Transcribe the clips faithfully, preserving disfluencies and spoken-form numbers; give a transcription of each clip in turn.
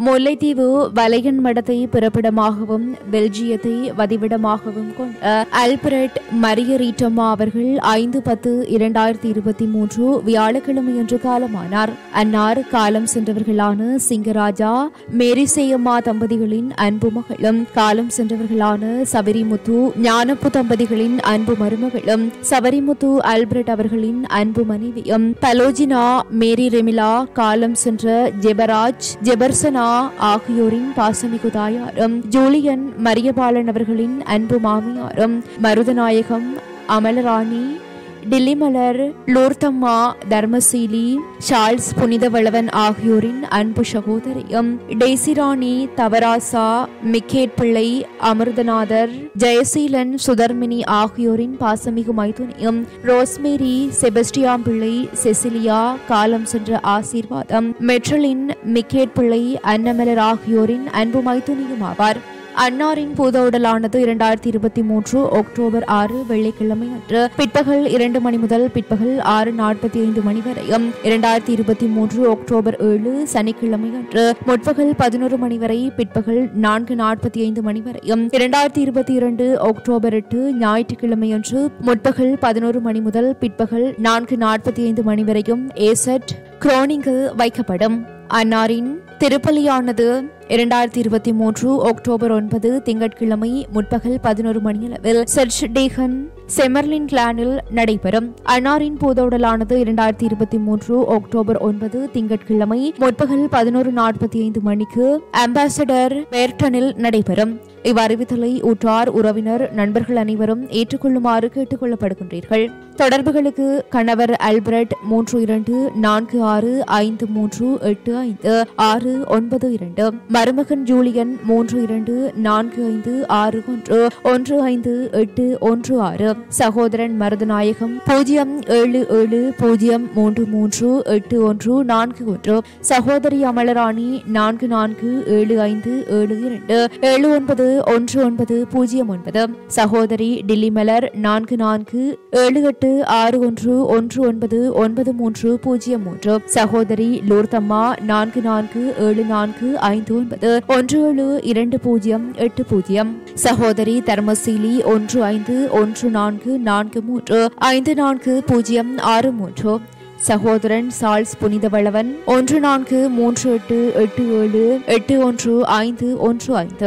முல்லைத்தீவு வலையன் மடத்தை பிறப்பிடமாகவும் பெல்ஜியத்தை வதிவிடமாகவும் கொண்ட ஆல்ஃபிரட் மரியரிட்டம்மா அவர்கள் ஐந்து பத்து இரண்டாயிரத்தி இருபத்தி மூன்று வியாழக்கிழமையன்று காலமானார். அன்னார் காலம் சென்றவர்களான சிங்கராஜா மேரிசேயம்மா தம்பதிகளின் அன்பு மகளும், காலம் சென்றவர்களான சபரிமுத்து ஞானப்பு தம்பதிகளின் அன்பு மருமகளும், சபரிமுத்து ஆல்ஃபிரட் அவர்களின் அன்பு மனைவியும், பலோஜினா மேரி ரெமிலா காலம் சென்ற ஜெபராஜ் ஜெபர்சனா ஆகியோரின் பாசமிகு தாயாரும், ஜூலியன் மரியபாலன் அவர்களின் அன்பு மாமியாரும், மருதநாயகம் அமலராணி டில்லிமலர் லோர்த்தம்மா தர்மசீலி சார்ல்ஸ் புனிதவளவன் ஆகியோரின் அன்பு சகோதரியும், டெய்சிராணி தவராசா மிக்கேட் பிள்ளை அமிர்தநாதர் ஜெயசீலன் சுதர்மினி ஆகியோரின் பாசமிகு மைதுனியும், ரோஸ்மேரி செபஸ்டியாம் பிள்ளை செசிலியா காலம் சென்ற ஆசீர்வாதம் மெட்ரலின் மிக்கேட் பிள்ளை அன்னமலர் ஆகியோரின் அன்பு மைதுனியும் ஆவார். அன்னாரின் பூதவுடலானது இரண்டாயிரத்தி இருபத்தி மூன்று அக்டோபர் ஆறு வெள்ளிக்கிழமை அன்று பிற்பகல் இரண்டு மணி முதல் பிற்பகல் ஆறு நாற்பத்தி ஐந்து மணி வரையும், இரண்டாயிரத்தி இருபத்தி மூன்று அக்டோபர் ஏழு சனிக்கிழமை அன்று முற்பகல் பதினோரு மணி வரை பிற்பகல் நான்கு நாற்பத்தி ஐந்து மணி வரையும், இரண்டாயிரத்தி இருபத்தி இரண்டு அக்டோபர் எட்டு ஞாயிற்றுக்கிழமை அன்று முற்பகல் பதினோரு மணி முதல் பிற்பகல் நான்கு நாற்பத்தி ஐந்து மணி வரையும் ஏசட் குரோனிங்கில் வைக்கப்படும். அன்னாரின் திருப்பலியானது இரண்டாயிரத்தி இருபத்தி மூன்று அக்டோபர் ஒன்பது திங்கட்கிழமை முற்பகல் பதினோரு மணியளவில் சர்ச் டேகன் செமர்லின் கிளானில் நடைபெறும். அன்னாரின் பூதவுடலானது இரண்டாயிரத்தி இருபத்தி மூன்று அக்டோபர் ஒன்பது திங்கட்கிழமை முற்பகல் பதினோரு நாற்பத்தி ஐந்து மணிக்கு அம்பாசடர் வேர்டனில் நடைபெறும். இவ்வறிவித்தலை உற்றார் உறவினர் நண்பர்கள் அனைவரும் ஏற்றுக்கொள்ளுமாறு கேட்டுக் கொள்ளப்படுகின்றீர்கள். தொடர்புகளுக்கு கணவர் ஆல்ஃபிரட் மூன்று இரண்டு நான்கு ஆறு ஐந்து மூன்று எட்டு ஐந்து ஆறு ஒன்பது இரண்டு, மருமகன் ஜூலியன் மூன்று இரண்டு நான்கு ஐந்து ஆறு ஒன்று ஒன்று ஐந்து எட்டு ஒன்று ஆறு, சகோதரன் மருதநாயகம் பூஜ்ஜியம் ஏழு ஏழு பூஜ்ஜியம் மூன்று மூன்று எட்டு ஒன்று நான்கு ஒன்று, சகோதரி அமலராணி நான்கு நான்கு ஏழு ஐந்து ஏழு இரண்டு ஏழு ஒன்பது ஒன்று ஒன்பது பூஜ்ஜியம் ஒன்பது, சகோதரி டில்லிமலர் நான்கு நான்கு ஏழு எட்டு ஆறு ஒன்று ஒன்று ஒன்பது ஒன்பது மூன்று பூஜ்ஜியம் மூன்று, சகோதரி லோர்த்தம்மா நான்கு நான்கு ஏழு நான்கு ஐந்து ஒன்பது ஒன்று ஏழு இரண்டு பூஜ்ஜியம் எட்டு பூஜ்ஜியம், சகோதரி தர்மசீலி ஒன்று ஐந்து ஒன்று நான்கு நான்கு மூன்று ஐந்து நான்கு பூஜ்ஜியம் ஆறு மூன்று, சகோதரன் சார்ல்ஸ் புனிதவளவன் ஒன்று நான்கு மூன்று எட்டு எட்டு ஏழு எட்டு ஒன்று ஐந்து ஒன்று ஐந்து.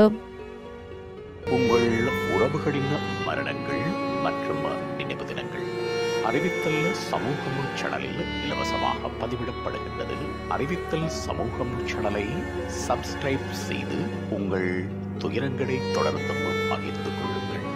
உங்கள் உறவுகளின் மரணங்கள் மற்றும் நினைவு தினங்கள் அறிவித்தல் சமூகம் சேனலில் இலவசமாக பதிவிடப்படுகின்றது. அறிவித்தல் சமூகம் சேனலை சப்ஸ்கிரைப் செய்து உங்கள் துயரங்களை தொடர்ந்து பகிர்ந்து கொள்ளுங்கள்.